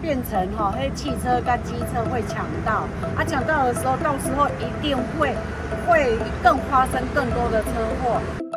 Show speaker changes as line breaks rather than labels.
变成汽车跟机车会抢道，抢道的时候，到时候一定会更发生更多的车祸。